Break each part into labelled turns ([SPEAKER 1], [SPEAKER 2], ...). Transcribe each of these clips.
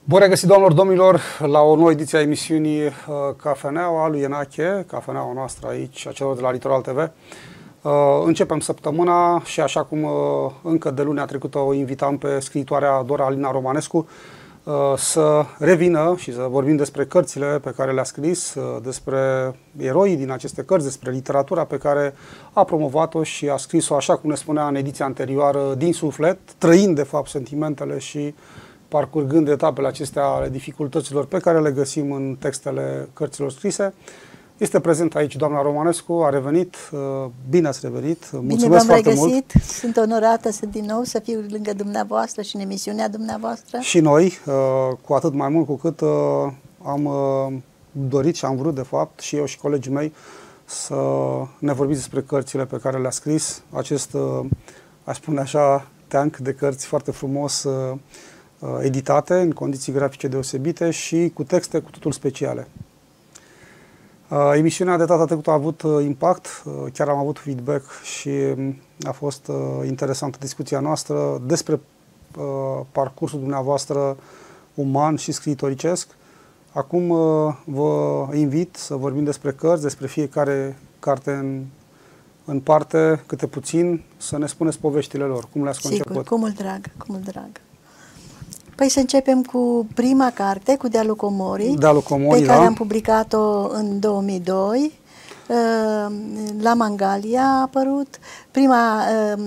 [SPEAKER 1] Bun regăsit, doamnelor, domnilor, la o nouă ediție a emisiunii Cafeneaua lui Enache, cafeneaua noastră aici, a celor de la Litoral TV. Începem săptămâna și așa cum încă de lunea trecută o invitam pe scriitoarea Dora Alina Romanescu să revină și să vorbim despre cărțile pe care le-a scris, despre eroii din aceste cărți, despre literatura pe care a promovat-o și a scris-o, așa cum ne spunea în ediția anterioară, din suflet, trăind de fapt sentimentele și parcurgând etapele acestea ale dificultăților pe care le găsim în textele cărților scrise. Este prezent aici doamna Romanescu, a revenit, bine ați revenit, mulțumesc foarte mult.
[SPEAKER 2] Sunt onorată din nou să fiu lângă dumneavoastră și în emisiunea dumneavoastră.
[SPEAKER 1] Și noi, cu atât mai mult cu cât am dorit și am vrut, de fapt, și eu și colegii mei, să ne vorbiți despre cărțile pe care le-a scris, acest, aș spune așa, teanc de cărți foarte frumos editate, în condiții grafice deosebite și cu texte cu totul speciale. Emisiunea de data trecută a avut impact, chiar am avut feedback și a fost interesantă discuția noastră despre parcursul dumneavoastră uman și scriitoricesc. Acum vă invit să vorbim despre cărți, despre fiecare carte în parte, câte puțin, să ne spuneți poveștile lor, cum le-ați conceput.
[SPEAKER 2] Sigur, cu mult drag, cu mult drag. Păi să începem cu prima carte, cu Dealul Comorii, pe care am publicat-o în 2002. La Mangalia a apărut. Prima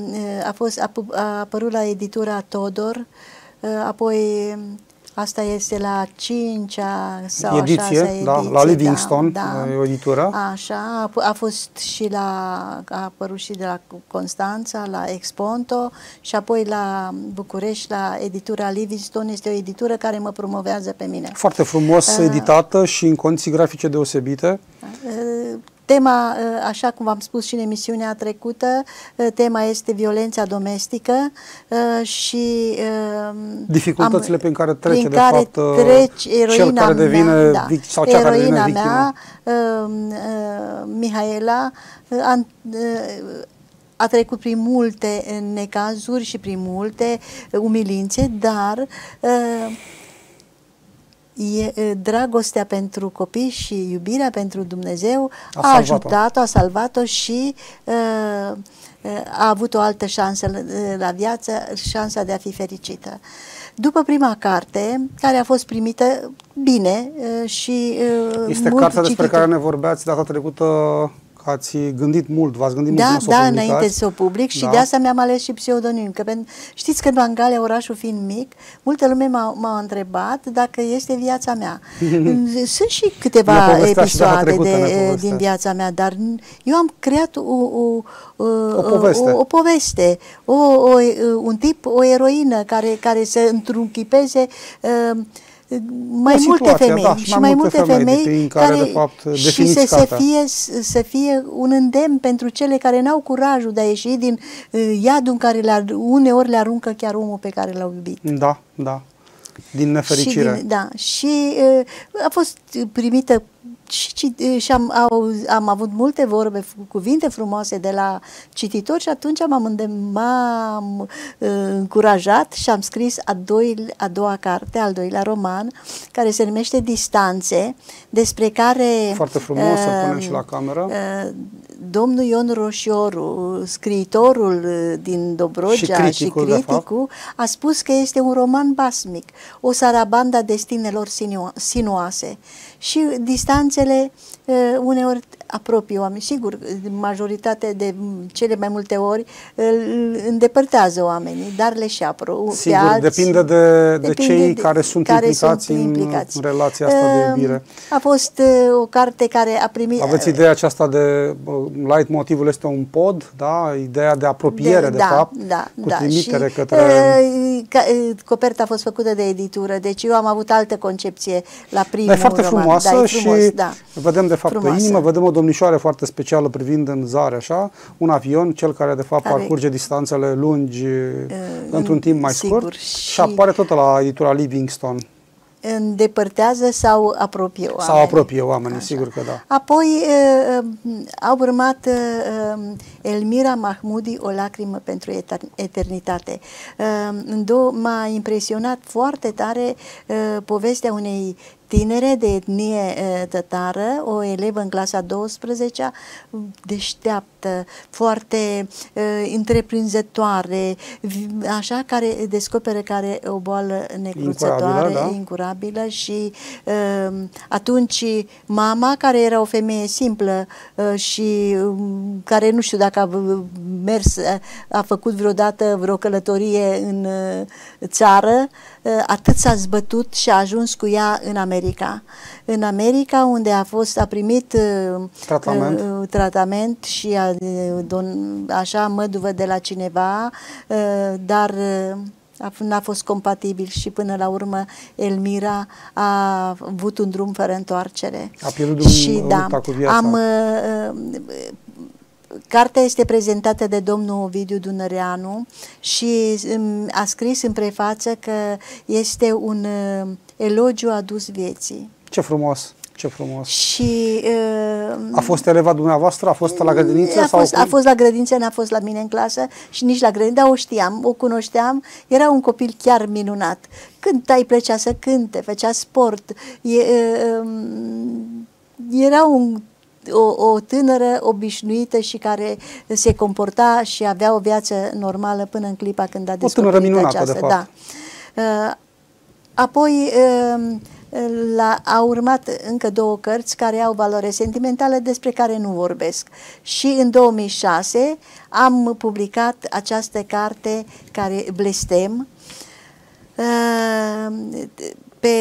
[SPEAKER 2] a apărut la editura Todor, apoi asta este la 5-a sau
[SPEAKER 1] ediție,
[SPEAKER 2] a 6-a ediție.
[SPEAKER 1] Da, la Livingstone, e o editură.
[SPEAKER 2] Așa, a fost și a apărut și de la Constanța, la Exponto și apoi la București, la editura Livingstone. Este o editură care mă promovează pe mine.
[SPEAKER 1] Foarte frumos editată și în condiții grafice deosebite.
[SPEAKER 2] Tema, așa cum v-am spus și în emisiunea trecută, tema este violența domestică și
[SPEAKER 1] dificultățile prin care trece,
[SPEAKER 2] de fapt,
[SPEAKER 1] cel care devine sau cea care devine victimă.
[SPEAKER 2] Mea, Mihaela, a trecut prin multe necazuri și prin multe umilințe, dar dragostea pentru copii și iubirea pentru Dumnezeu a ajutat-o, a salvat-o și a avut o altă șansă la viață, șansa de a fi fericită. După prima carte, care a fost primită bine și
[SPEAKER 1] este cartea despre care ne vorbeați data trecută. Ați gândit mult, v-ați gândit mult să o publicați?
[SPEAKER 2] Da, înainte să o public și de asta mi-am ales și pseudonim. Știți că în Mangalia, orașul fiind mic, multă lume m-a întrebat dacă este viața mea. Sunt și câteva episoade din viața mea, dar eu am creat o poveste, un tip, o eroină care să întrunchipeze mai multe femei și mai multe femei
[SPEAKER 1] care de fapt
[SPEAKER 2] și să fie un îndemn pentru cele care n-au curajul de a ieși din iadul în care uneori le aruncă chiar omul pe care l-au iubit.
[SPEAKER 1] Da, da. Din nefericire.
[SPEAKER 2] Și a fost primită și am avut multe vorbe, cuvinte frumoase de la cititori și atunci m-am încurajat și am scris a doua carte, al doilea roman, care se numește Distanțe, despre care
[SPEAKER 1] foarte frumos, să punem și la cameră.
[SPEAKER 2] Domnul Ion Roșioru, scriitorul din Dobrogea și criticul, a spus că este un roman basmic, o sarabandă a destinelor sinuoase. Și distanțele uneori apropie oameni. Sigur, majoritatea de cele mai multe ori îndepărtează oamenii, dar le și apropie.
[SPEAKER 1] Sigur, depinde de cei care sunt implicați în relația asta de iubire.
[SPEAKER 2] A fost o carte care a primit...
[SPEAKER 1] Aveți ideea aceasta de light motivul este un pod, da? Ideea de apropiere, de fapt, cu trimitere către...
[SPEAKER 2] Coperta a fost făcută de editură, deci eu am avut altă concepție la primul roman.
[SPEAKER 1] E foarte frumoasă și vedem de fapt pe inimă, vedem o domnișoară foarte specială privind în zare, așa, un avion, cel care de fapt parcurge distanțele lungi într-un timp mai scurt și apare tot la editura Livingstone.
[SPEAKER 2] îndepărtează sau apropie oamenii.
[SPEAKER 1] Sau apropie oamenii, așa. Sigur că da.
[SPEAKER 2] Apoi au urmat Elmira Mahmoudi, O lacrimă pentru eternitate. M-a impresionat foarte tare povestea unei tinere de etnie tătară, o elevă în clasa 12-a, deșteaptă, foarte întreprinzătoare, așa, care descoperă că are o boală necruțătoare, incurabilă și atunci mama, care era o femeie simplă și care nu știu dacă a mers, a făcut vreodată vreo călătorie în țară, atât s-a zbătut și a ajuns cu ea în America. În America, unde a primit tratament și așa măduvă de la cineva, dar n-a fost compatibil și până la urmă Elmira a avut un drum fără întoarcere.
[SPEAKER 1] A pierdut cu viața.
[SPEAKER 2] Cartea este prezentată de domnul Ovidiu Dunăreanu și a scris în prefață că este un elogiu adus vieții.
[SPEAKER 1] Ce frumos! Ce frumos!
[SPEAKER 2] Și
[SPEAKER 1] a fost eleva dumneavoastră? A fost la grădiniță?
[SPEAKER 2] A fost la grădiniță, n-a fost la mine în clasă și nici la grădiniță, dar o știam, o cunoșteam, era un copil chiar minunat. Cânta, îi plăcea să cânte, făcea sport, era o tânără obișnuită și care se comporta și avea o viață normală până în clipa când a descoperit
[SPEAKER 1] o tânără minunată,
[SPEAKER 2] aceasta.
[SPEAKER 1] de fapt.
[SPEAKER 2] Da. Apoi au urmat încă 2 cărți care au valoare sentimentală, despre care nu vorbesc. Și în 2006 am publicat această carte, care Blestem. Pe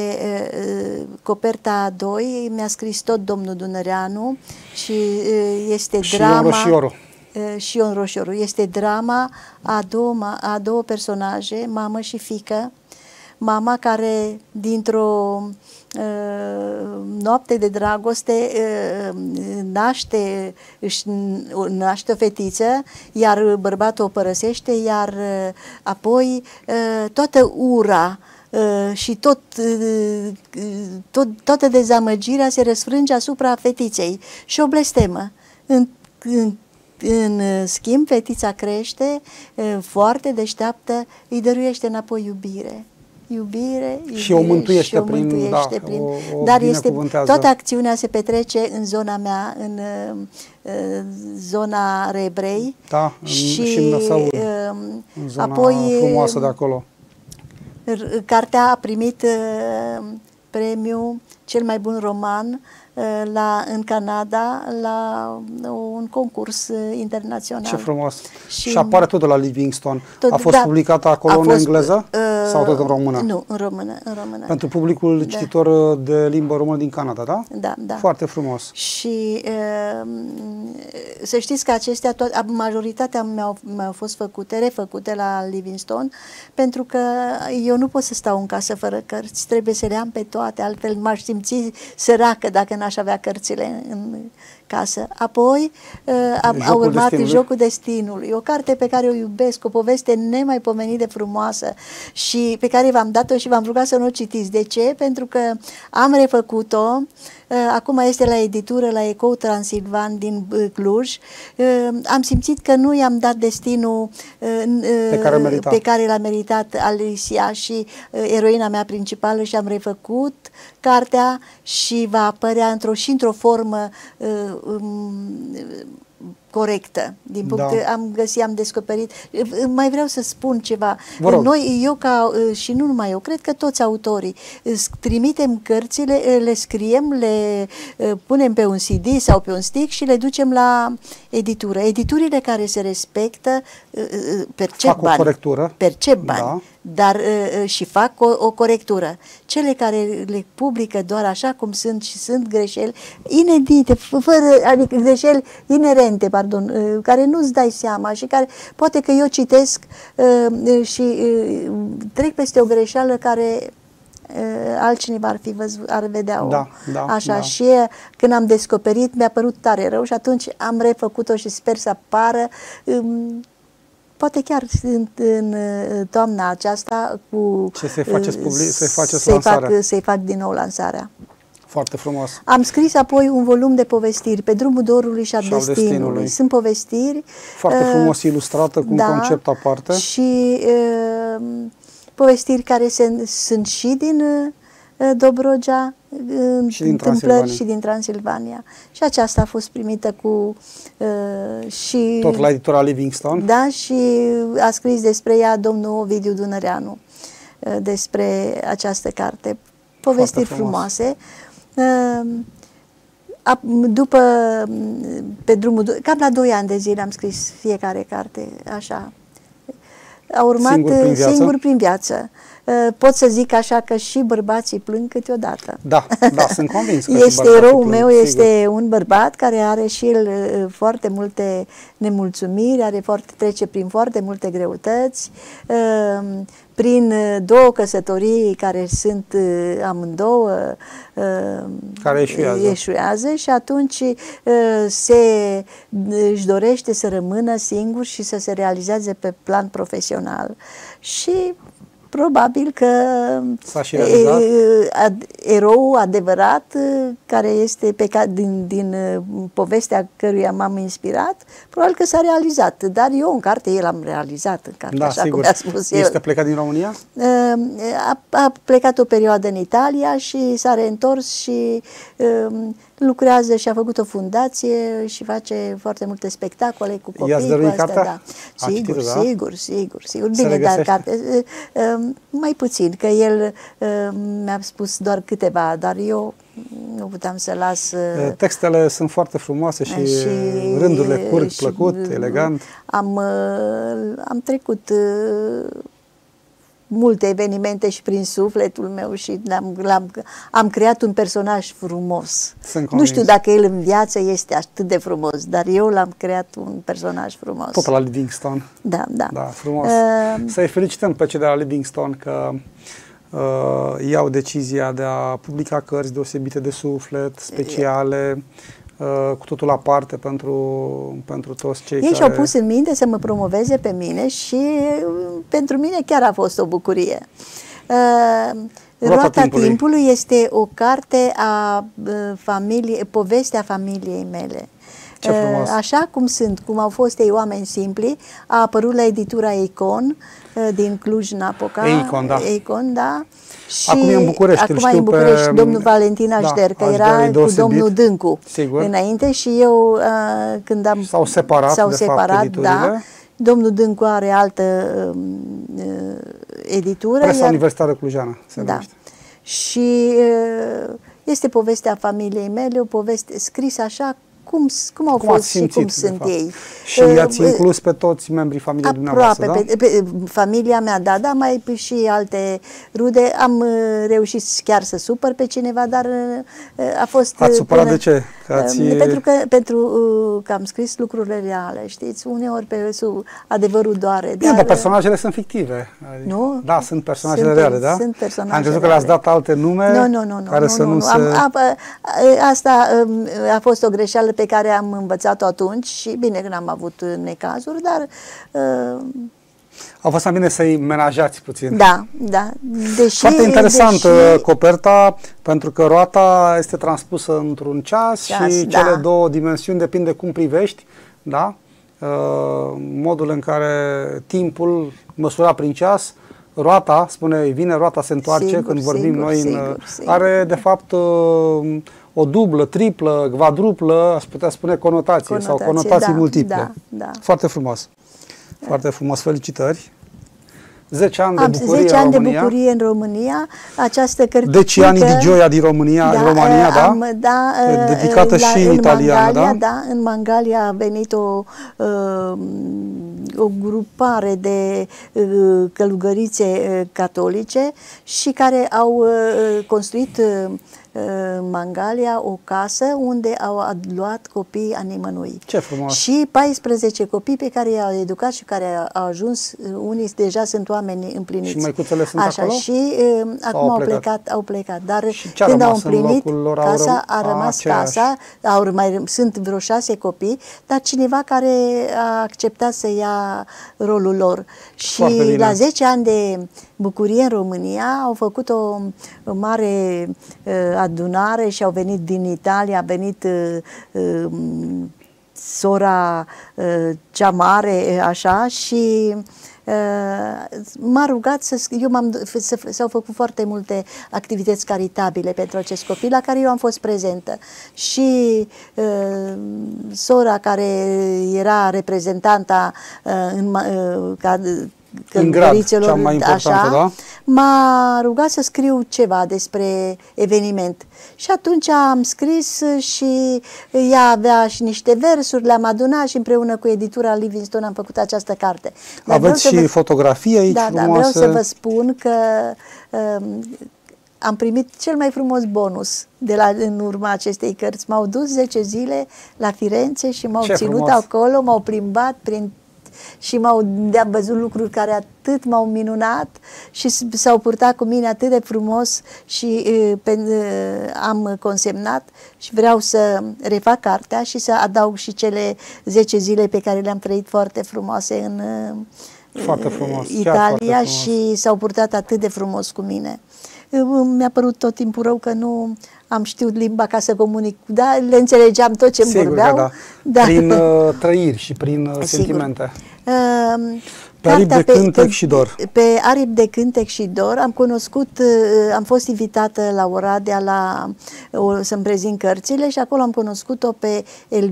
[SPEAKER 2] coperta 2 mi-a scris tot domnul Dunăreanu și este drama... Și Ion Roșioru. Este drama a două personaje, mamă și fiică. Mama care dintr-o noapte de dragoste naște o fetiță, iar bărbatul o părăsește, iar apoi toată ura și toată dezamăgirea se răsfrânge asupra fetiței și o blestemă. În schimb, fetița crește, foarte deșteaptă, îi dăruiește înapoi iubire. Iubire
[SPEAKER 1] și o mântuiește,
[SPEAKER 2] dar toată acțiunea se petrece în zona mea, în zona Rebrei.
[SPEAKER 1] Da, și în Năsăud, în zona apoi, frumoasă de acolo.
[SPEAKER 2] Cartea a primit premiul cel mai bun roman în Canada, la un concurs internațional.
[SPEAKER 1] Ce frumos! Și apare tot de la Livingstone. A fost publicată acolo în engleză sau tot în română?
[SPEAKER 2] Nu, în română.
[SPEAKER 1] Pentru publicul cititor de limbă română din Canada, da?
[SPEAKER 2] Da.
[SPEAKER 1] Foarte frumos.
[SPEAKER 2] Și să știți că acestea, majoritatea mi-au fost refăcute la Livingstone, pentru că eu nu pot să stau în casă fără cărți, trebuie să le am pe toate, altfel m-aș simți săracă dacă n-aș avea cărțile în casă. Apoi a urmat Jocul Destinului, o carte pe care o iubesc, o poveste nemaipomenit de frumoasă și pe care v-am dat-o și v-am rugat să nu o citiți. De ce? Pentru că am refăcut-o, acum este la editură, la Ecou Transilvan din Cluj. Am simțit că nu i-am dat destinul pe care l-a meritat Alicia și eroina mea principală și am refăcut cartea și va apărea într-o formă corectă. Din punct am descoperit. Mai vreau să spun ceva. Noi, și nu numai eu, cred că toți autorii trimitem cărțile, le scriem, le punem pe un CD sau pe un stick și le ducem la editură. Editurile care se respectă percep bani, dar și fac o corectură. Cele care le publică doar așa cum sunt și sunt greșeli inedite, adică greșeli inerente, care nu-ți dai seama și care poate că eu citesc și trec peste o greșeală care altcineva ar vedea-o așa. Și când am descoperit, mi-a părut tare rău și atunci am refăcut-o și sper să apară poate chiar în toamna aceasta cu
[SPEAKER 1] ce se faceți lansarea.
[SPEAKER 2] Să-i fac din nou lansarea.
[SPEAKER 1] Foarte frumos.
[SPEAKER 2] Am scris apoi un volum de povestiri, Pe drumul dorului și al destinului. Sunt povestiri.
[SPEAKER 1] Foarte frumos ilustrată, cu un concept aparte.
[SPEAKER 2] Și povestiri care sunt și din Dobrogea, întâmplări și din Transilvania. Și aceasta a fost primită cu... și
[SPEAKER 1] tot la editura Livingstone.
[SPEAKER 2] Da, și a scris despre ea domnul Ovidiu Dunăreanu, despre această carte. Povestiri frumoase. După, pe drumul, cam la 2 ani de zile am scris fiecare carte, așa. A urmat Singur prin viață. Pot să zic așa că și bărbații plâng câteodată.
[SPEAKER 1] Da, sunt convins că
[SPEAKER 2] este eroul meu, sigur. Este un bărbat care are și el foarte multe nemulțumiri, trece prin foarte multe greutăți, prin 2 căsătorii care sunt amândouă
[SPEAKER 1] care
[SPEAKER 2] eșuează și atunci își dorește să rămână singur și să se realizeze pe plan profesional. Și probabil că eroul adevărat, care este din povestea căruia m-am inspirat, probabil că s-a realizat. Dar eu în carte, el am realizat în carte, așa
[SPEAKER 1] sigur.
[SPEAKER 2] Cum a spus el.
[SPEAKER 1] Este plecat din România?
[SPEAKER 2] A plecat o perioadă în Italia și s-a reîntors și lucrează și a făcut o fundație și face foarte multe spectacole cu copii.
[SPEAKER 1] I-ați dăruit cartea?
[SPEAKER 2] Sigur. Bine, dar carte, mai puțin, că el mi-a spus doar câteva, dar eu nu puteam să las...
[SPEAKER 1] Textele sunt foarte frumoase și rândurile curg plăcut, elegant.
[SPEAKER 2] Am trecut multe evenimente și prin sufletul meu și am creat un personaj frumos. Nu știu dacă el în viață este atât de frumos, dar eu l-am creat un personaj frumos.
[SPEAKER 1] Tot la Livingstone.
[SPEAKER 2] Da.
[SPEAKER 1] Da, frumos. Să-i felicităm pe cei de la Livingstone că iau decizia de a publica cărți deosebite de suflet, speciale, cu totul aparte pentru toți cei care...
[SPEAKER 2] Ei și-au pus în minte să mă promoveze pe mine și pentru mine chiar a fost o bucurie. Roata timpului este o carte a povestea familiei mele. Așa cum au fost ei oameni simpli, a apărut la editura Eicon din Cluj-Napoca.
[SPEAKER 1] Eicon,
[SPEAKER 2] da. Și
[SPEAKER 1] acum e în București.
[SPEAKER 2] Acum e în București, domnul Valentin Așder, că era cu domnul Dâncu înainte și eu când
[SPEAKER 1] s-au separat,
[SPEAKER 2] da. Domnul Dâncu are altă editură.
[SPEAKER 1] Presa Universitară Clujană se numește.
[SPEAKER 2] Și este povestea familiei mele, o poveste scrisă așa cum au fost și cum sunt ei.
[SPEAKER 1] Și i-ați inclus pe toți membrii familiei dumneavoastră, da?
[SPEAKER 2] Pe familia mea, da, mai și alte rude. Am reușit chiar să supăr pe cineva, dar a fost...
[SPEAKER 1] Ați supărat de ce?
[SPEAKER 2] Pentru că am scris lucrurile reale, știți? Uneori adevărul doare.
[SPEAKER 1] Dar personajele sunt fictive.
[SPEAKER 2] Nu?
[SPEAKER 1] Da, sunt personajele reale, da?
[SPEAKER 2] Sunt personaje
[SPEAKER 1] Am crezut că le-ați dat alte nume care să nu se...
[SPEAKER 2] Asta a fost o greșeală pe care am învățat-o atunci și bine că n-am avut necazuri, dar...
[SPEAKER 1] A fost bine să-i menajați puțin.
[SPEAKER 2] Da.
[SPEAKER 1] Foarte interesant coperta, pentru că roata este transpusă într-un ceas și cele 2 dimensiuni depinde cum privești, da? Modul în care timpul măsura prin ceas, roata, vine roata, se întoarce, când vorbim noi, are de fapt o dublă, triplă, quadruplă, aș putea spune conotații sau conotații multiple.
[SPEAKER 2] Da.
[SPEAKER 1] Foarte frumos. Foarte frumos, felicitări. 10 ani de bucurie
[SPEAKER 2] 10 ani de bucurie în România. Această cărticică...
[SPEAKER 1] 10 ani di gioia din România, în România, da? Dedicată și în italiană, da?
[SPEAKER 2] Da, în Mangalia a venit o grupare de călugărițe catolice și care au construit în Mangalia o casă unde au luat copii a nimănui.
[SPEAKER 1] Ce frumos!
[SPEAKER 2] Și 14 copii pe care i-au educat și care au ajuns, unii deja sunt oameni împliniți. Și
[SPEAKER 1] măicuțele sunt acolo?
[SPEAKER 2] Și acum au plecat. Dar
[SPEAKER 1] și când au împlinit
[SPEAKER 2] lor, casa, a rămas casa, sunt vreo 6 copii, dar cineva care a acceptat să ia rolul lor. Și la 10 ani de bucurie în România au făcut o mare adunare și au venit din Italia, a venit sora cea mare, așa, și m-a rugat s-au făcut foarte multe activități caritabile pentru acest copil, la care eu am fost prezentă. Și sora care era reprezentanta
[SPEAKER 1] în grad, cea mai importantă, da?
[SPEAKER 2] M-a rugat să scriu ceva despre eveniment. Și atunci am scris și ea avea și niște versuri, le-am adunat și împreună cu editura Livingstone am făcut această carte.
[SPEAKER 1] Aveți și fotografii aici frumoase?
[SPEAKER 2] Da, vreau să vă spun că am primit cel mai frumos bonus în urma acestei cărți. M-au dus 10 zile la Firenze și m-au ținut acolo, m-au plimbat și am văzut lucruri care atât m-au minunat și s-au purtat cu mine atât de frumos și am consemnat și vreau să refac cartea și să adaug și cele 10 zile pe care le-am trăit foarte frumoase în Italia și s-au purtat atât de frumos cu mine. Mi-a părut tot timpul rău că nu am știut limba ca să comunic, da? Le înțelegeam tot ce îmi vorbeau.
[SPEAKER 1] Da. Da. Prin trăiri și prin sentimente. Pe aripi de cântec și dor.
[SPEAKER 2] Pe aripi de cântec și dor am fost invitată la Oradea să-mi prezint cărțile și acolo am cunoscut-o pe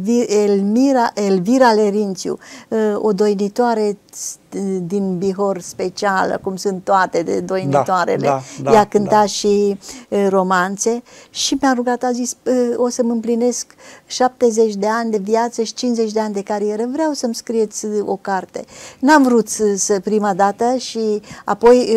[SPEAKER 2] Elvira Lerințiu, o doinitoare din Bihor specială, cum sunt toate de doinitoarele. Ea cânta și romanțe și mi-a rugat, a zis, o să-mi împlinesc 70 de ani de viață și 50 de ani de carieră, vreau să-mi scrieți o carte. N-am vrut prima dată și apoi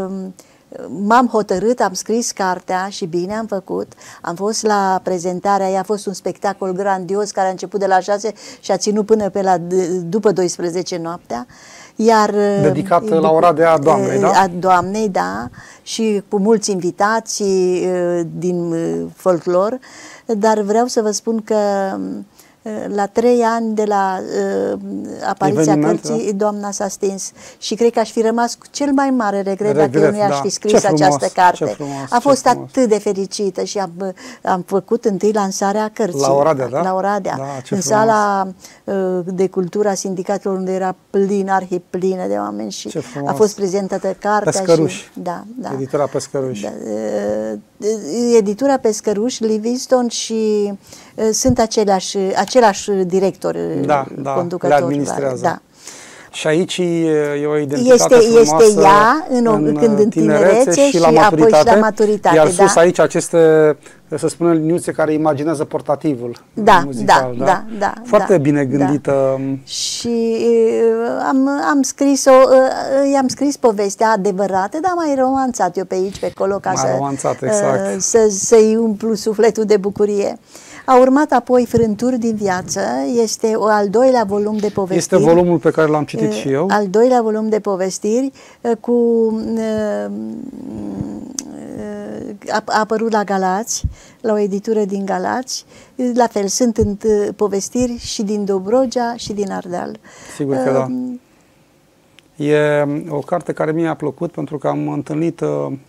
[SPEAKER 2] m-am hotărât, am scris cartea și bine am făcut. Am fost la prezentarea ei, a fost un spectacol grandios care a început de la 6 și a ținut până după 12 noaptea. Iar
[SPEAKER 1] dedicat la Oradea Doamnei, da?
[SPEAKER 2] A Doamnei, da, și cu mulți invitații din folclor, dar vreau să vă spun că la 3 ani de la apariția cărții, doamna s-a stins și cred că aș fi rămas cu cel mai mare regret dacă eu nu i-aș fi scris această carte. A fost atât de fericită și am făcut întâi lansarea cărții.
[SPEAKER 1] La Oradea, da?
[SPEAKER 2] La Oradea, în sala de cultură a sindicatelor, unde era arhiplină de oameni și a fost prezentată cartea.
[SPEAKER 1] Pescăruși.
[SPEAKER 2] Da.
[SPEAKER 1] Editura Pescăruși.
[SPEAKER 2] Editura Pescăruși, Livingstone și sunt același director, conducător.
[SPEAKER 1] Le administrează. Da. Și aici e o identitate frumoasă
[SPEAKER 2] este ea când în tinerețe și apoi și la maturitate.
[SPEAKER 1] Iar sus aici aceste, să spunem, liniuțe care imaginează portativul muzical.
[SPEAKER 2] Da.
[SPEAKER 1] Foarte bine gândită.
[SPEAKER 2] Și am scris povestea adevărată, dar mai romanțat eu pe aici, pe acolo, ca să-i umplu sufletul de bucurie. A urmat apoi Frânturi din viață, este al doilea volum de povestiri.
[SPEAKER 1] Este volumul pe care l-am citit și eu.
[SPEAKER 2] Al doilea volum de povestiri, a apărut la Galați, la o editură din Galați. La fel, sunt povestiri și din Dobrogea și din Ardeal.
[SPEAKER 1] Sigur că da. E o carte care mi-a plăcut pentru că am întâlnit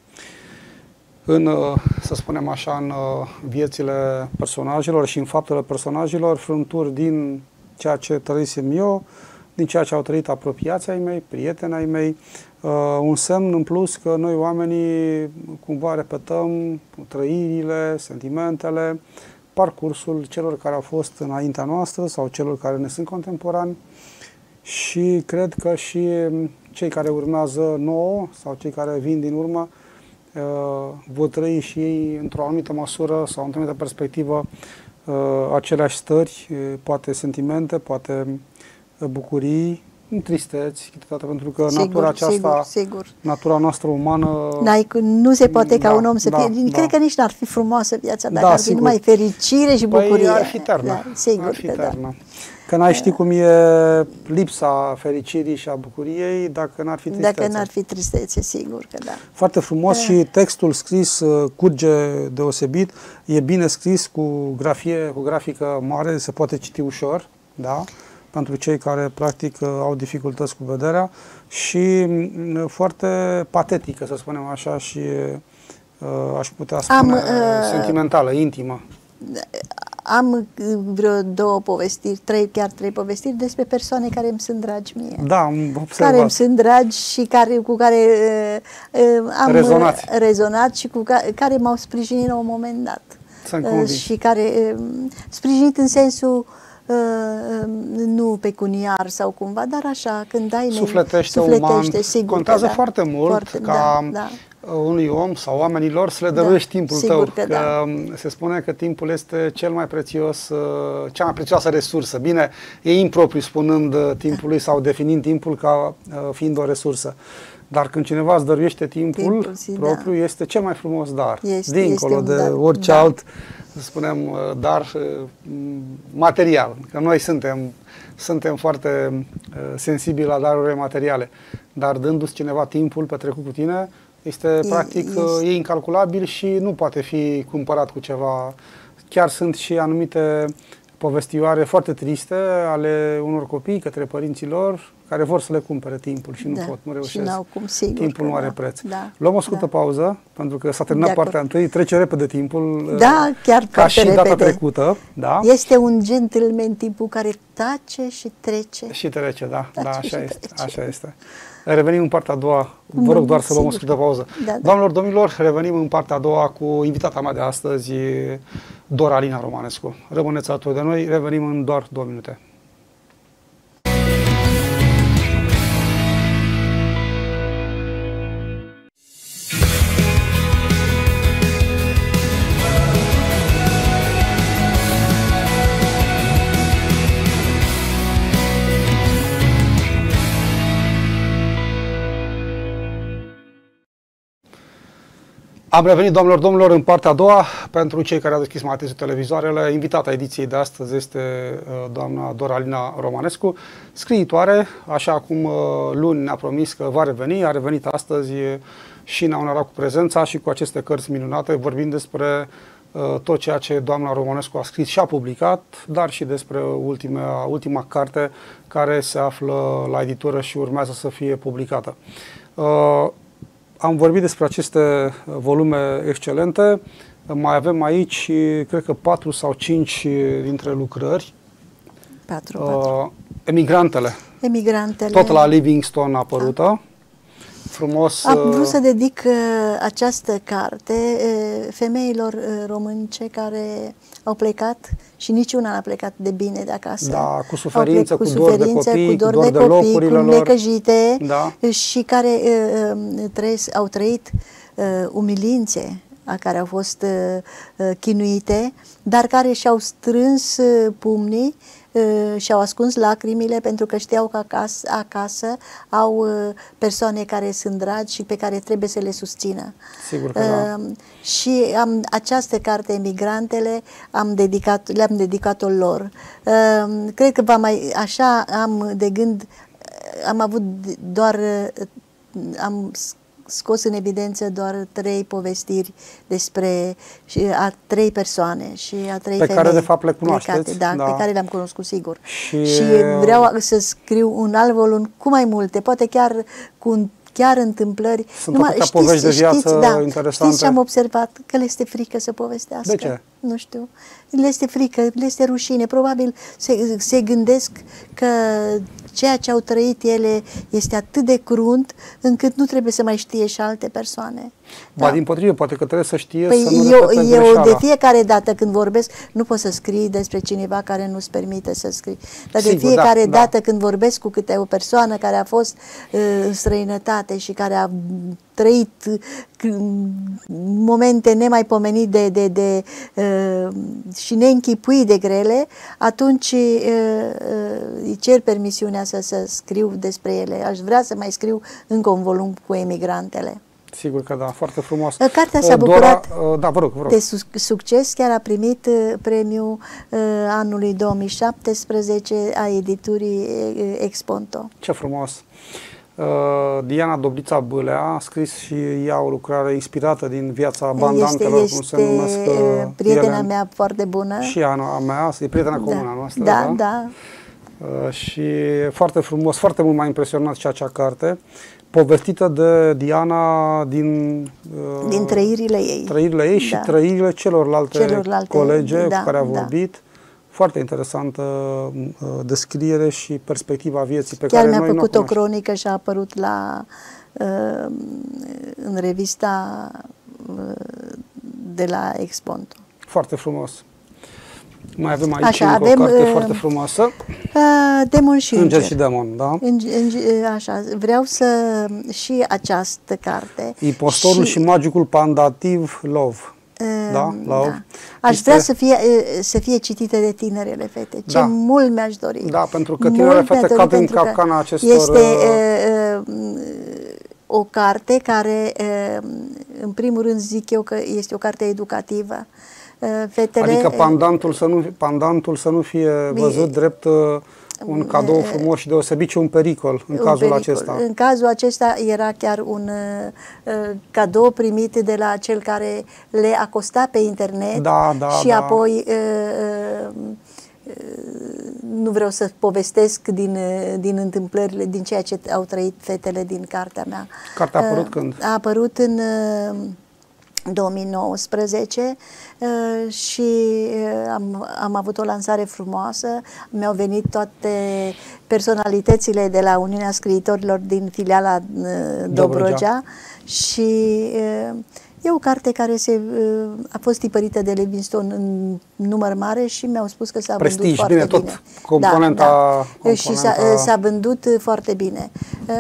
[SPEAKER 1] să spunem așa, în viețile personajelor și în faptele personajelor, frânturi din ceea ce trăisem eu, din ceea ce au trăit apropiații ai mei, prieteni ai mei, un semn în plus că noi oamenii cumva repetăm trăirile, sentimentele, parcursul celor care au fost înaintea noastră sau celor care ne sunt contemporani și cred că și cei care urmează nouă sau cei care vin din urmă vor trăi și ei într-o anumită măsură sau într-o anumită perspectivă aceleași stări, poate sentimente, poate bucurii, în tristeți, câteodată, pentru că natura aceasta, natura noastră umană...
[SPEAKER 2] Nu se poate ca un om să fie... Cred că nici n-ar fi frumoasă viața dacă ar fi numai fericire și bucurie.
[SPEAKER 1] Păi ar fi ternă.
[SPEAKER 2] Da, sigur
[SPEAKER 1] ar fi
[SPEAKER 2] că
[SPEAKER 1] ternă.
[SPEAKER 2] da.
[SPEAKER 1] Că n-ai ști cum e lipsa fericirii și a bucuriei dacă n-ar fi tristețe.
[SPEAKER 2] Dacă n-ar fi tristețe, sigur că da.
[SPEAKER 1] Foarte frumos și textul scris curge deosebit, e bine scris cu grafică mare, se poate citi ușor, da? Pentru cei care practic au dificultăți cu vederea și foarte patetică, să spunem așa, și aș putea spune sentimentală, intimă.
[SPEAKER 2] Am vreo 2 povestiri, chiar 3 povestiri despre persoane care îmi sunt dragi mie.
[SPEAKER 1] Da, am observat.
[SPEAKER 2] Care îmi sunt dragi și cu care am rezonat și care m-au sprijinit la un moment dat. Și care sprijinit în sensul nu pecuniar sau cumva, dar așa, când ai
[SPEAKER 1] sufletește uman,
[SPEAKER 2] sigur,
[SPEAKER 1] contează foarte mult ca unui om sau oamenilor să le dăruiești timpul tău. Că se spune că timpul este cel mai prețios, cea mai prețioasă resursă. Bine, e impropriu spunând timpului sau definind timpul ca fiind o resursă. Dar când cineva îți dăruiește timpul propriu, este cel mai frumos dar. Dincolo de orice alt, să spunem, dar material. Că noi suntem foarte sensibili la darurile materiale. Dar dându-ți cineva timpul petrecut cu tine, este practic e incalculabil și nu poate fi cumpărat cu ceva. Chiar sunt și anumite povestioare foarte triste ale unor copii către părinții lor care vor să le cumpere timpul și nu pot, nu reușesc. Timpul nu are preț. Luăm o scurtă pauză, pentru că s-a terminat partea întâi, trece repede timpul,
[SPEAKER 2] chiar
[SPEAKER 1] ca și data trecută. Da?
[SPEAKER 2] Este un gentleman timpul care tace și trece.
[SPEAKER 1] Și trece, da, așa este. Revenim în partea a doua. Vă rog doar să luăm o scurtă pauză. Doamnelor, domnilor, revenim în partea a doua cu invitata mea de astăzi, Doralina Romanescu. Rămâneți alături de noi, revenim în doar 2 minute. Am revenit, doamnelor, domnilor, în partea a doua. Pentru cei care au deschis mai atenție televizoarele, invitata ediției de astăzi este doamna Doralina Romanescu, scriitoare, așa cum luni ne-a promis că va reveni, a revenit astăzi și ne-a onorat cu prezența și cu aceste cărți minunate, vorbind despre tot ceea ce doamna Romanescu a scris și a publicat, dar și despre ultima carte care se află la editură și urmează să fie publicată. Am vorbit despre aceste volume excelente, mai avem aici, cred că 4 sau 5 dintre lucrări.
[SPEAKER 2] 4.
[SPEAKER 1] Emigrantele. Tot la Livingstone apărută. Frumos.
[SPEAKER 2] Am vrut să dedic această carte femeilor românce care au plecat și niciuna n-a plecat de bine de acasă.
[SPEAKER 1] Da, cu suferință, cu dor de copii, cu dor de locurile lor.
[SPEAKER 2] Cu necăjite și care au trăit umilințe, care au fost chinuite, dar care și-au strâns pumnii și-au ascuns lacrimile pentru că știau că acasă au persoane care sunt dragi și pe care trebuie să le susțină.
[SPEAKER 1] Sigur că da.
[SPEAKER 2] Și această carte, Emigrantele, le-am dedicat-o lor. Cred că așa am de gând, am avut doar, am scos în evidență doar 3 povestiri despre a 3 persoane și a 3 femei
[SPEAKER 1] care de fapt le cunoașteți,
[SPEAKER 2] pe care le-am cunoscut, sigur. Și vreau să scriu un alt volum cu mai multe, poate chiar întâmplări.
[SPEAKER 1] Sunt atâtea povești de viață interesante.
[SPEAKER 2] Știți ce am observat? Că le este frică să povestească.
[SPEAKER 1] De ce?
[SPEAKER 2] Nu știu. Le este frică, le este rușine. Probabil se gândesc că ceea ce au trăit ele este atât de crunt încât nu trebuie să mai știe și alte persoane.
[SPEAKER 1] Ba dimpotrivă, poate că trebuie să știe
[SPEAKER 2] păi
[SPEAKER 1] să nu repete greșeala.
[SPEAKER 2] De fiecare dată când vorbesc, nu pot să scrii despre cineva care nu-ți permite să scrii. Dar de fiecare dată când vorbesc cu câte o persoană care a fost în străinătate și care a trăit momente nemaipomenit și neînchipui de grele, atunci îi cer permisiunea să scriu despre ele. Aș vrea să mai scriu încă un volum cu emigrantele.
[SPEAKER 1] Sigur că da, foarte frumos.
[SPEAKER 2] Cartea s-a bucurat
[SPEAKER 1] da, vă rog.
[SPEAKER 2] de succes, chiar a primit premiul anului 2017 a editurii Exponto.
[SPEAKER 1] Ce frumos! Diana Dobrița Bâlea a scris și ea o lucrare inspirată din viața bandantelor, cum se numesc
[SPEAKER 2] prietena mea foarte bună.
[SPEAKER 1] Și a mea, e prietena comună a noastră.
[SPEAKER 2] Da.
[SPEAKER 1] Și foarte frumos, foarte mult m-a impresionat și acea carte, povestită de Diana din
[SPEAKER 2] trăirile ei.
[SPEAKER 1] Trăirile ei și trăirile celorlalte colege cu care a vorbit. Foarte interesantă descriere și perspectiva vieții pe care noi
[SPEAKER 2] mi-a făcut o cronică și a apărut în revista de la Exponto.
[SPEAKER 1] Foarte frumos. Mai avem aici o carte foarte frumoasă.
[SPEAKER 2] Demon și
[SPEAKER 1] Înger și demon, da?
[SPEAKER 2] Așa, vreau și această carte.
[SPEAKER 1] Impostorul și magicul pandativ Love. Da, Love.
[SPEAKER 2] Aș vrea să fie citită de tinerele fete. Ce mult mi-aș dori.
[SPEAKER 1] Da, pentru că tinerele fete cad în capcana acestor...
[SPEAKER 2] Este o carte care, în primul rând zic eu că este o carte educativă. Fetele,
[SPEAKER 1] adică pandantul să nu fie văzut drept un cadou frumos și deosebit, ci un pericol în cazul acesta.
[SPEAKER 2] În cazul acesta era chiar un cadou primit de la cel care le acosta pe internet și apoi nu vreau să povestesc din întâmplările, din ceea ce au trăit fetele din cartea mea.
[SPEAKER 1] Cartea a apărut când?
[SPEAKER 2] A apărut în 2019 și am avut o lansare frumoasă. Mi-au venit toate personalitățile de la Uniunea Scriitorilor din filiala Dobrogea și e o carte care a fost tipărită de Livingstone în număr mare și mi-au spus că s-a vândut foarte bine.
[SPEAKER 1] Tot componenta...
[SPEAKER 2] Și s-a vândut foarte bine.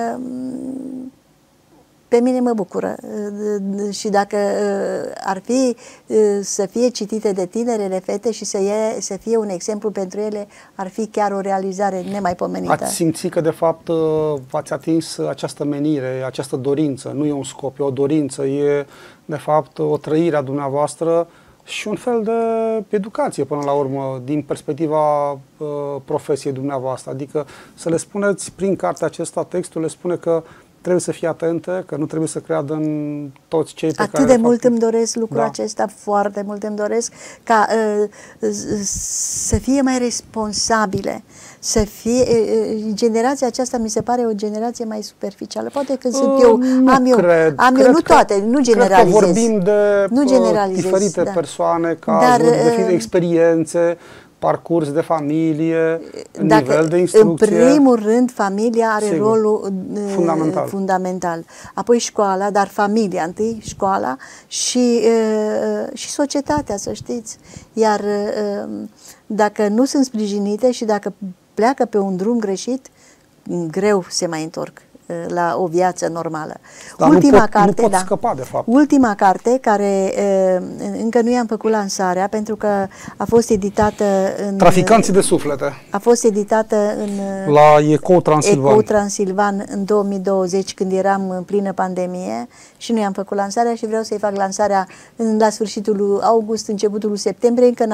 [SPEAKER 2] Pe mine mă bucură și dacă ar fi să fie citite de tinerele fete și să fie un exemplu pentru ele, ar fi chiar o realizare nemaipomenită.
[SPEAKER 1] Ați simțit că de fapt v-ați atins această menire, această dorință, nu e un scop, e o dorință, e de fapt o trăire a dumneavoastră și un fel de educație până la urmă din perspectiva profesiei dumneavoastră, adică să le spuneți prin cartea acesta, textul le spune că trebuie să fie atente, că nu trebuie să creadă în toți cei pe care...
[SPEAKER 2] Atât de mult îmi doresc lucrul acesta, foarte mult îmi doresc ca să fie mai responsabile, să fie... generația aceasta mi se pare o generație mai superficială. Poate că sunt eu, nu toate, nu generalizez.
[SPEAKER 1] Cred că vorbim de diferite persoane, cazuri, de experiențe, parcurs de familie, nivel de instrucție.
[SPEAKER 2] În primul rând, familia are rolul fundamental. Apoi școala, dar familia întâi, școala și societatea, să știți. Iar dacă nu sunt sprijinite și dacă pleacă pe un drum greșit, greu se mai întorc la o viață normală.
[SPEAKER 1] Dar nu pot scăpa, de fapt.
[SPEAKER 2] Ultima carte, care încă nu i-am făcut lansarea, pentru că a fost editată în...
[SPEAKER 1] Traficanții de suflete.
[SPEAKER 2] A fost editată
[SPEAKER 1] la Ecou Transilvan.
[SPEAKER 2] Ecou Transilvan în 2020, când eram în plină pandemie și nu i-am făcut lansarea și vreau să-i fac lansarea la sfârșitul lui august, începutul lui septembrie, încă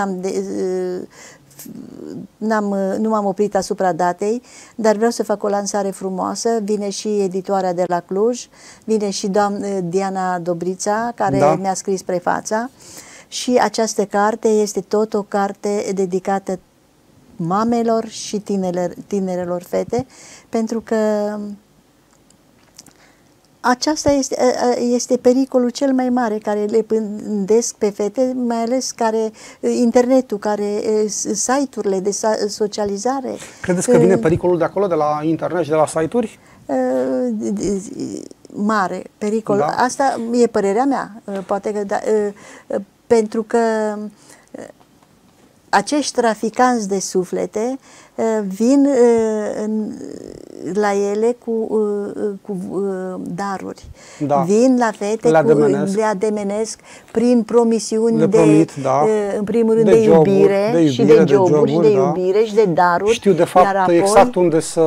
[SPEAKER 2] nu m-am oprit asupra datei, dar vreau să fac o lansare frumoasă. Vine și editoarea de la Cluj, vine și Diana Dobrița, care mi-a scris prefața și această carte este tot o carte dedicată mamelor și tinerelor fete, pentru că aceasta este pericolul cel mai mare care le pândesc pe fete, mai ales internetul, site-urile de socializare.
[SPEAKER 1] Credeți că vine pericolul de acolo, de la internet și de la site-uri?
[SPEAKER 2] Mare pericol. Asta e părerea mea. Poate că pentru că acești traficanți de suflete vin la ele cu daruri.
[SPEAKER 1] Da.
[SPEAKER 2] Vin la fete, le ademenesc prin promisiuni în primul rând de iubire și de joburi, și de iubire și de daruri.
[SPEAKER 1] Știu de fapt apoi, exact unde să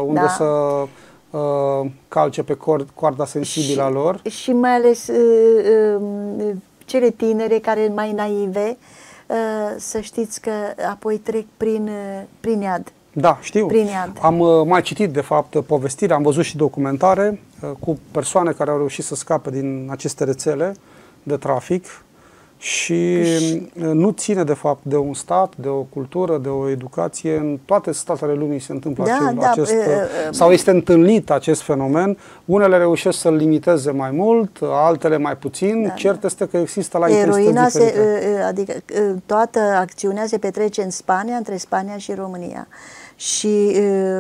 [SPEAKER 1] calce pe coarda sensibilă a lor.
[SPEAKER 2] Și mai ales cele tinere care mai naive, să știți că apoi trec prin iad.
[SPEAKER 1] Da, știu. Am mai citit, de fapt, povestiri, am văzut și documentare cu persoane care au reușit să scape din aceste rețele de trafic și nu ține, de fapt, de un stat, de o cultură, de o educație. În toate statele lumii se întâmplă sau este întâlnit acest fenomen. Unele reușesc să-l limiteze mai mult, altele mai puțin. Cert este că există la intensități diferite.
[SPEAKER 2] Adică toată acțiunea se petrece în Spania, între Spania și România. Și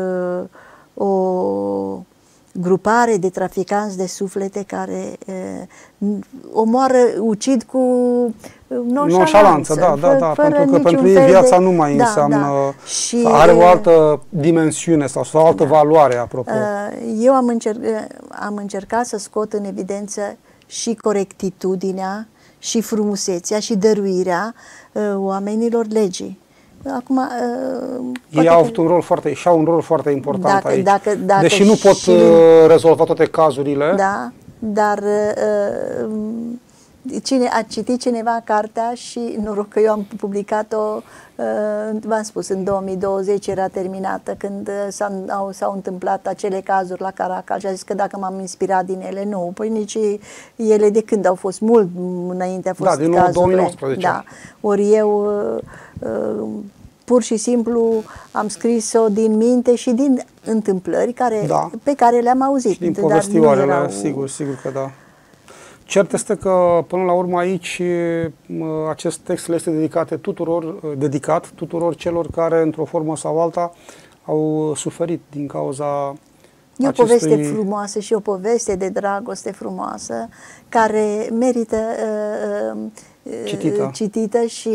[SPEAKER 2] o grupare de traficanți de suflete care omoară, ucid cu
[SPEAKER 1] nonșalanță, pentru că pentru ei viața nu mai înseamnă, și are o altă dimensiune sau o altă valoare, apropo.
[SPEAKER 2] Eu am încercat să scot în evidență și corectitudinea, și frumusețea, și dăruirea oamenilor legii. Acum,
[SPEAKER 1] ei au avut un rol foarte important aici. Deși nu pot rezolva toate cazurile.
[SPEAKER 2] Da, dar a citit cineva cartea și noroc că eu am publicat-o, v-am spus, în 2020 era terminată, când s-au întâmplat acele cazuri la Caracal și a zis că dacă m-am inspirat din ele, nu. Păi nici ele de când au fost mult înainte a fost
[SPEAKER 1] din 2019.
[SPEAKER 2] Da, ori eu pur și simplu am scris-o din minte și din întâmplări pe care le-am auzit.
[SPEAKER 1] Și din povestioarele, sigur că da. Cert este că, până la urmă, aici acest text le este dedicat tuturor celor care, într-o formă sau alta, au suferit din cauza
[SPEAKER 2] E o poveste frumoasă și o poveste de dragoste frumoasă care merită citită și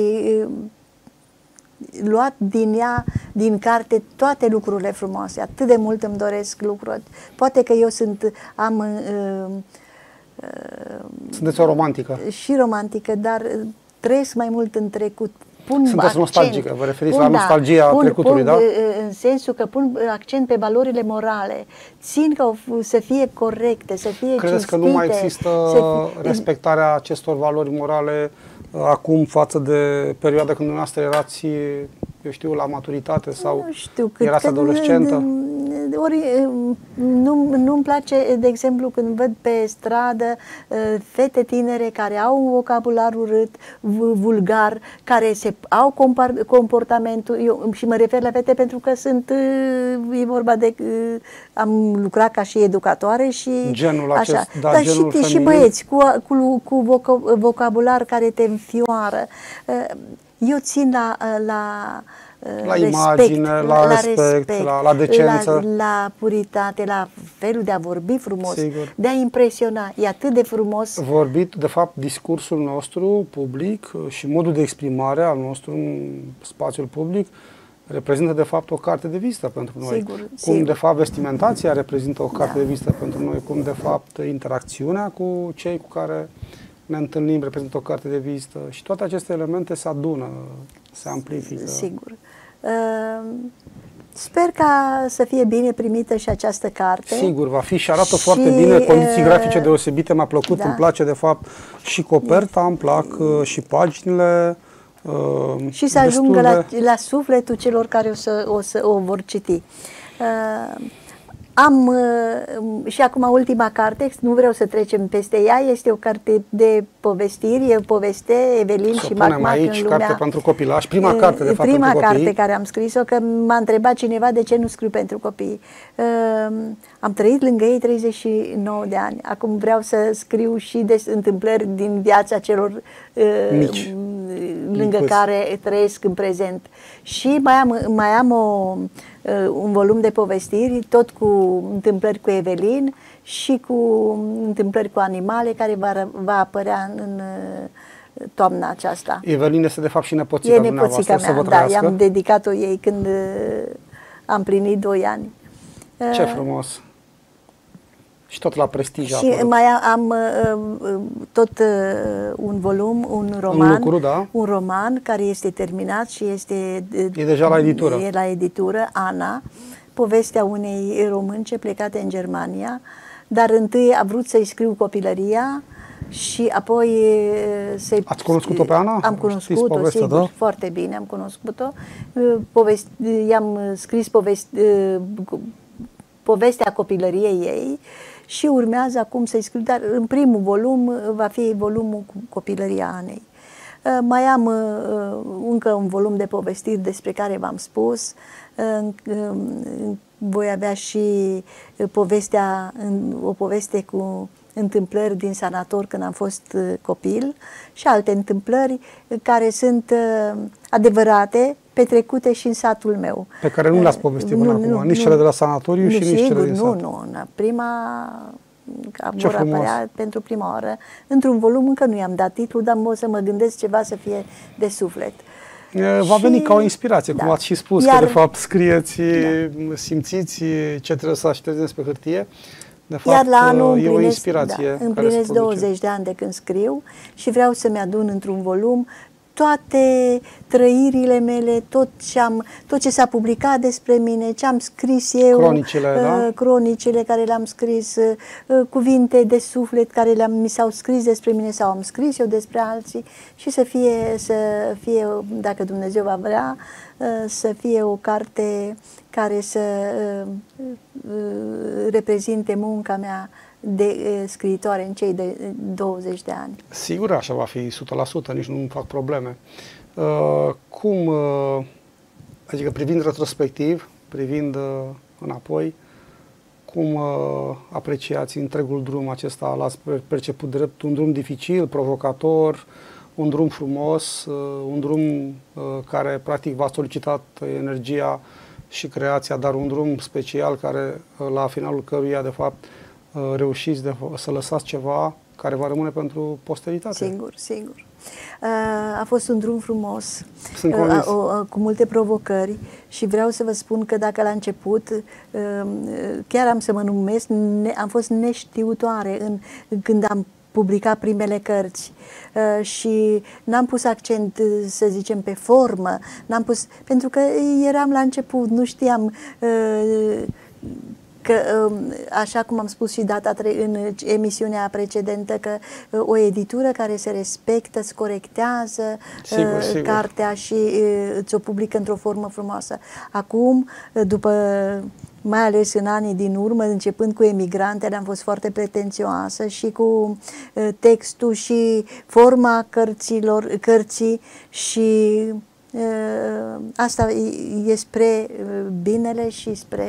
[SPEAKER 2] luat din ea, din carte, toate lucrurile frumoase. Atât de mult îmi doresc lucruri. Poate că eu
[SPEAKER 1] sunteți o romantică.
[SPEAKER 2] Și romantică, dar trăiesc mai mult în trecut.
[SPEAKER 1] Sunteți nostalgică, vă referiți la nostalgia trecutului, da?
[SPEAKER 2] În sensul că pun accent pe valorile morale. Țin ca să fie corecte, să fie
[SPEAKER 1] Credeți
[SPEAKER 2] cinstite,
[SPEAKER 1] că nu mai există respectarea acestor valori morale acum față de perioada când dumneavoastră erați, eu știu, la maturitate sau erați adolescentă?
[SPEAKER 2] Ori nu-mi place, de exemplu, când văd pe stradă fete tinere care au un vocabular urât, vulgar, care au comportamentul, și mă refer la fete pentru că e vorba de, am lucrat ca și educatoare și
[SPEAKER 1] genul
[SPEAKER 2] așa.
[SPEAKER 1] Acest,
[SPEAKER 2] dar
[SPEAKER 1] genul
[SPEAKER 2] și băieți cu vocabular care te înfioară. Eu țin
[SPEAKER 1] la imagine, la respect, la decență.
[SPEAKER 2] La puritate, la felul de a vorbi frumos, de a impresiona. E atât de frumos.
[SPEAKER 1] Vorbit, de fapt, discursul nostru public și modul de exprimare al nostru în spațiul public reprezintă, de fapt, o carte de vizită pentru noi. Cum, de fapt, vestimentația reprezintă o carte de vizită pentru noi, cum, de fapt, interacțiunea cu cei cu care ne întâlnim reprezintă o carte de vizită și toate aceste elemente se adună, se amplifică.
[SPEAKER 2] Sigur. Sper ca să fie bine primită și această carte.
[SPEAKER 1] Sigur, va fi și arată foarte bine, condiții grafice deosebite, mi-a plăcut, îmi place de fapt și coperta, îmi plac și paginile.
[SPEAKER 2] Și să ajungă la sufletul celor care o vor citi. Am și acum ultima carte, nu vreau să trecem peste ea, este o carte de povestiri, poveste Evelin și Mac
[SPEAKER 1] aici, în lumea, carte pentru copilași, prima carte de fapt
[SPEAKER 2] prima
[SPEAKER 1] pentru
[SPEAKER 2] carte
[SPEAKER 1] copii.
[SPEAKER 2] Care am scris-o, că m-a întrebat cineva de ce nu scriu pentru copii. Am trăit lângă ei 39 de ani, acum vreau să scriu și de întâmplări din viața celor lângă care trăiesc în prezent. Și mai am un volum de povestiri, tot cu întâmplări cu Evelin și cu întâmplări cu animale, care va apărea toamna aceasta.
[SPEAKER 1] Evelin este de fapt și nepoțica dumneavoastră,
[SPEAKER 2] mea, da, i-am dedicat-o ei când am plinit 2 ani.
[SPEAKER 1] Ce frumos! Și tot la prestij.
[SPEAKER 2] Și mai am tot un volum, un roman,
[SPEAKER 1] lucru, da?
[SPEAKER 2] Un roman care este terminat și
[SPEAKER 1] e deja la editură.
[SPEAKER 2] E la editură, Ana, povestea unei românce plecate în Germania, dar întâi a vrut să-i scriu copilăria și apoi
[SPEAKER 1] Ați cunoscut-o pe Ana?
[SPEAKER 2] Am cunoscut-o, sigur, da? Foarte bine am cunoscut-o. I-am scris povestea copilăriei ei și urmează acum să-i scriu, dar în primul volum va fi volumul cu copilăria Anei. Mai am încă un volum de povestiri despre care v-am spus. Voi avea și o poveste cu întâmplări din sanator când am fost copil și alte întâmplări care sunt adevărate, petrecute și în satul meu.
[SPEAKER 1] Pe care nu le-ați povestit până acum, nici cele de la sanatoriu și nici cele din sat.
[SPEAKER 2] Nu. Prima vor apărea pentru prima oară. Într-un volum încă nu i-am dat titlu, dar o să mă gândesc ceva să fie de suflet.
[SPEAKER 1] Va veni ca o inspirație, cum ați și spus, că de fapt scrieți, simțiți ce trebuie să așteptați pe hârtie. De fapt,
[SPEAKER 2] iar la anul
[SPEAKER 1] e o inspirație.
[SPEAKER 2] Împlinesc 20 de ani de când scriu și vreau să-mi adun într-un volum toate trăirile mele, tot ce s-a publicat despre mine, ce am scris eu, cronicile care le-am scris, cuvinte de suflet care mi s-au scris despre mine sau am scris eu despre alții și să fie, dacă Dumnezeu va vrea, să fie o carte care să reprezinte munca mea de scriitoare în cei de 20 de ani.
[SPEAKER 1] Sigur, așa va fi 100%, nici nu fac probleme. Adică privind retrospectiv, privind înapoi, cum apreciați întregul drum acesta? L-ați perceput drept un drum dificil, provocator, un drum frumos, un drum care practic v-a solicitat energia și creația, dar un drum special care, la finalul căruia, de fapt, reușiți să lăsați ceva care va rămâne pentru posteritate.
[SPEAKER 2] Sigur. A fost un drum frumos, cu multe provocări și vreau să vă spun că dacă la început, chiar am să mă numesc, am fost neștiutoare când am publicat primele cărți și n-am pus accent, să zicem, pe formă, pentru că eram la început, nu știam că, așa cum am spus și în emisiunea precedentă, că o editură care se respectă, îți corectează cartea și îți o publică într-o formă frumoasă. Acum, mai ales în anii din urmă, începând cu Emigrantele, am fost foarte pretențioasă și cu textul și forma cărții și asta e spre binele și spre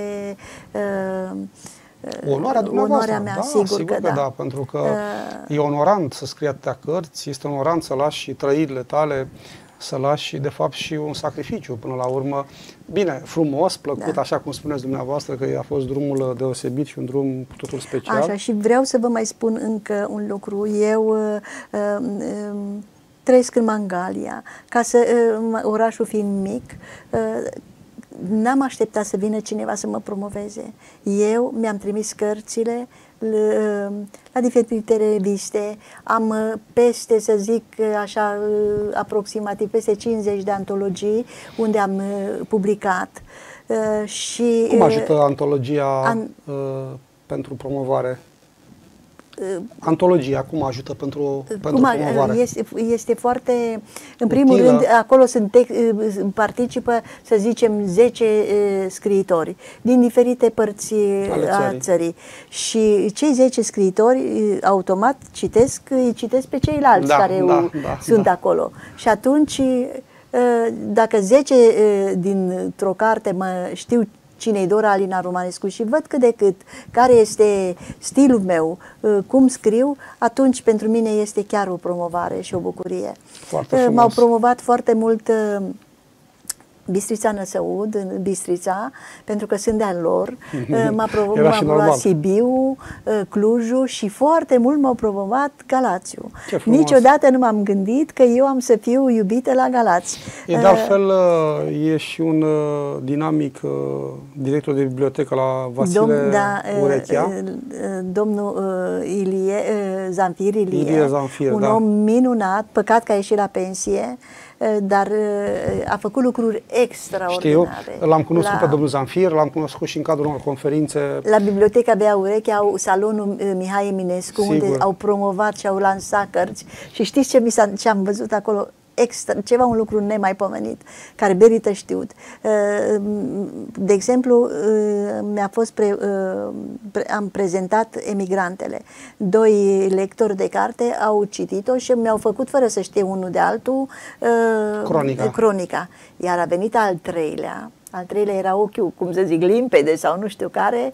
[SPEAKER 1] onoarea
[SPEAKER 2] mea,
[SPEAKER 1] da, sigur că da, pentru că e onorant să scrii atâtea cărți, este onorant să lași și trăirile tale, să lași de fapt și un sacrificiu până la urmă. Bine, frumos, plăcut, așa cum spuneți dumneavoastră, că a fost drumul deosebit și un drum cu totul special.
[SPEAKER 2] Așa, și vreau să vă mai spun încă un lucru. Eu trăiesc în Mangalia, orașul fiind mic, n-am așteptat să vină cineva să mă promoveze. Eu mi-am trimis cărțile la diferite reviste, am peste, să zic așa, aproximativ peste 50 de antologii unde am publicat. Și
[SPEAKER 1] cum ajută antologia pentru promovare? Antologia, cum ajută pentru promovare?
[SPEAKER 2] Este foarte, în primul rând, acolo participă, să zicem, 10 scriitori din diferite părți a țării. Și cei 10 scriitori, automat, îi citesc pe ceilalți care sunt acolo. Și atunci, dacă 10 dintr-o carte știu cine-i Dora Alina Romanescu și văd cât de cât care este stilul meu, cum scriu, atunci pentru mine este chiar o promovare și o bucurie. M-au promovat foarte mult Bistrița Năsăud, în Bistrița, pentru că sunt de-al lor, m-a promovat Sibiu, Clujul și foarte mult m-au promovat Galațiu. Niciodată nu m-am gândit că eu am să fiu iubită la Galați.
[SPEAKER 1] De altfel, e și un dinamic director de bibliotecă la Vasile Urechea.
[SPEAKER 2] Domnul Zamfir Ilie, un om minunat, păcat că a ieșit la pensie, dar a făcut lucruri extraordinare.
[SPEAKER 1] Știu, l-am cunoscut pe domnul Zamfir, l-am cunoscut și în cadrul unor conferințe.
[SPEAKER 2] La Biblioteca Bea Ureche au salonul Mihai Eminescu, unde au promovat și au lansat cărți. Și știți ce am văzut acolo? Un lucru nemaipomenit, care merită știut. De exemplu, am prezentat Emigrantele. 2 lectori de carte au citit-o și mi-au făcut, fără să știe unul de altul, Cronica. Iar a venit al treilea era ochiul, cum să zic, limpede sau nu știu care,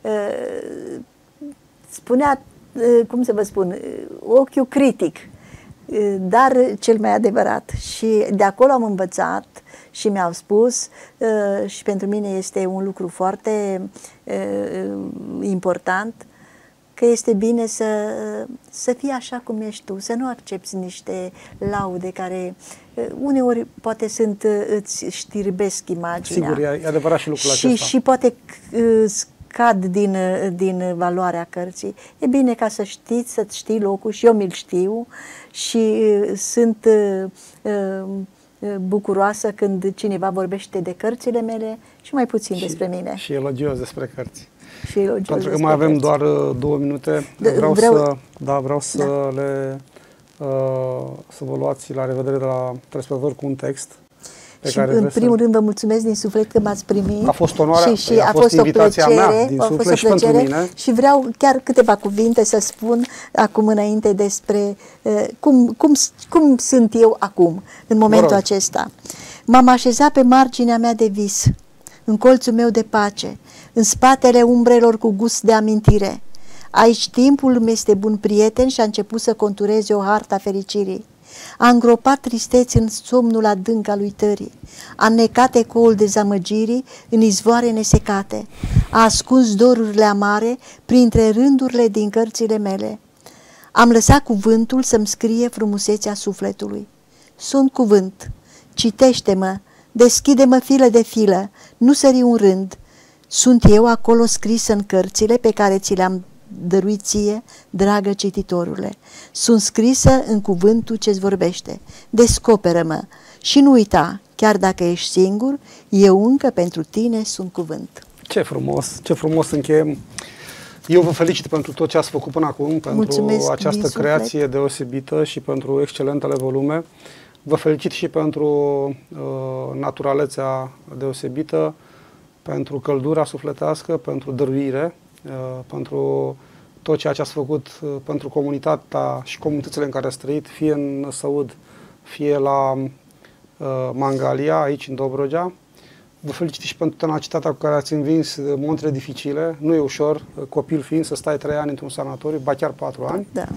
[SPEAKER 2] spunea, cum să vă spun, ochiul critic, dar cel mai adevărat. Și de acolo am învățat și mi-au spus, și pentru mine este un lucru foarte important, că este bine să fii așa cum ești tu, să nu accepti niște laude care uneori poate îți știrbesc imaginea.
[SPEAKER 1] Sigur, e adevărat și lucrul acesta.
[SPEAKER 2] Și poate cad din valoarea cărții. E bine ca să-ți știi locul, și eu mi-l știu și sunt bucuroasă când cineva vorbește de cărțile mele și mai puțin despre mine.
[SPEAKER 1] Și elogios despre cărți.
[SPEAKER 2] Și elogios.
[SPEAKER 1] Pentru că mai avem doar 2 minute, vreau să vă luați la revedere de la telespectator cu un text.
[SPEAKER 2] Și în primul rând vă mulțumesc din suflet că m-ați primit.
[SPEAKER 1] A fost onoarea, și a fost invitația mea din suflet și pentru mine.
[SPEAKER 2] Și vreau chiar câteva cuvinte să spun acum înainte despre cum sunt eu acum, în momentul acesta. M-am așezat pe marginea mea de vis, în colțul meu de pace, în spatele umbrelor cu gust de amintire. Aici timpul îmi este bun prieten și a început să contureze o hartă a fericirii. A îngropat tristeți în somnul adânc al uitării, a înnecat ecoul dezamăgirii în izvoare nesecate, a ascuns dorurile amare printre rândurile din cărțile mele. Am lăsat cuvântul să-mi scrie frumusețea sufletului. Sunt cuvânt, citește-mă, deschide-mă filă de filă, nu sări un rând. Sunt eu acolo scris în cărțile pe care ți le-am dăruit ție, dragă cititorule. Sunt scrisă în cuvântul ce-ți vorbește. Descoperă-mă și nu uita, chiar dacă ești singur, eu încă pentru tine sunt cuvânt.
[SPEAKER 1] Ce frumos încheiem. Eu vă felicit pentru tot ce ați făcut până acum, pentru această creație deosebită și pentru excelentele volume. Vă felicit și pentru naturalețea deosebită, pentru căldura sufletească, pentru dăruire, pentru tot ceea ce ați făcut pentru comunitatea și comunitățile în care ați trăit, fie în Năsăud, fie la Mangalia, aici în Dobrogea. Vă felicit și pentru tenacitatea cu care ați învins montele dificile. Nu e ușor, copil fiind, să stai 3 ani într-un sanatoriu, ba chiar 4 ani.
[SPEAKER 2] Da.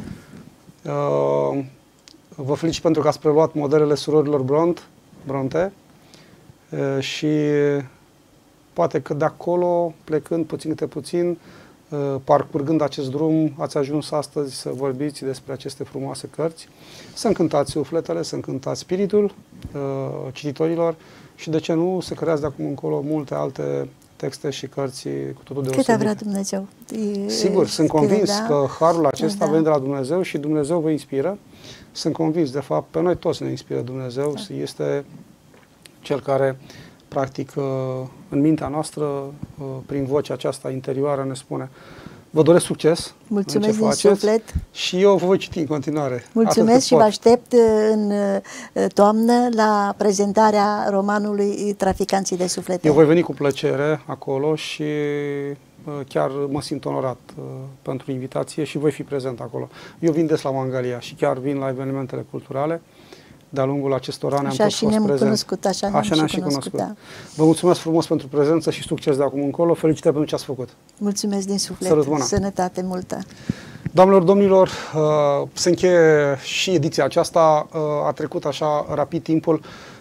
[SPEAKER 1] Vă felicit pentru că ați preluat modelele surorilor Bronte și poate că de acolo, plecând puțin câte puțin, parcurgând acest drum, ați ajuns astăzi să vorbiți despre aceste frumoase cărți, să încântați sufletele, să încântați spiritul cititorilor și, de ce nu, să creați de acum încolo multe alte texte și cărți cu totul deosebite.
[SPEAKER 2] Cât a vrea Dumnezeu.
[SPEAKER 1] Sigur, sunt convins că harul acesta vine de la Dumnezeu și Dumnezeu vă inspiră. Sunt convins, de fapt, pe noi toți ne inspiră Dumnezeu. Este Cel care, practic, în mintea noastră, prin vocea aceasta interioară, ne spune: vă doresc succes.
[SPEAKER 2] Mulțumesc din suflet.
[SPEAKER 1] Și eu vă voi citi în continuare.
[SPEAKER 2] Mulțumesc și vă aștept în toamnă la prezentarea romanului Traficanții de suflete.
[SPEAKER 1] Eu voi veni cu plăcere acolo și chiar mă simt onorat pentru invitație și voi fi prezent acolo. Eu vin des la Mangalia și chiar vin la evenimentele culturale. De-a lungul acestor ani am tot fost prezent.
[SPEAKER 2] Așa ne-am și cunoscut.
[SPEAKER 1] Da. Vă mulțumesc frumos pentru prezență și succes de acum încolo. Felicitări pentru ce ați făcut.
[SPEAKER 2] Mulțumesc din suflet. Sănătate multă.
[SPEAKER 1] Doamnelor, domnilor, se încheie și ediția aceasta. A trecut așa rapid timpul.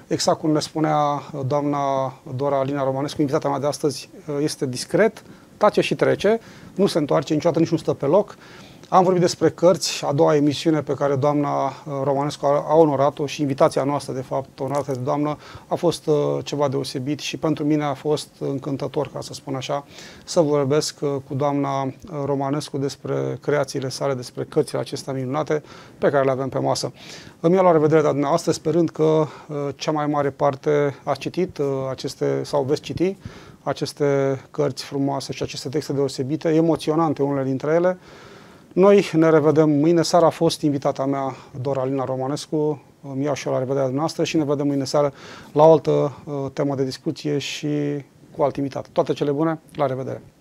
[SPEAKER 1] exact cum ne spunea doamna Dora Alina Romanescu, invitata mea de astăzi, este discret, tace și trece, nu se întoarce niciodată, nici nu stă pe loc. Am vorbit despre cărți, a doua emisiune pe care doamna Romanescu a onorat-o și invitația noastră, de fapt, onorată de doamnă, a fost ceva deosebit și pentru mine a fost încântător, ca să spun așa, să vorbesc cu doamna Romanescu despre creațiile sale, despre cărțile acestea minunate pe care le avem pe masă. Îmi iau la revedere de dumneavoastră, sperând că cea mai mare parte a citit aceste, sau veți citi aceste cărți frumoase și aceste texte deosebite, emoționante unele dintre ele. Noi ne revedem mâine seară. A fost invitata mea, Dora Alina Romanescu. Îmi iau și eu la revederea noastră și ne vedem mâine seară la o altă temă de discuție și cu alt invitat. Toate cele bune, la revedere!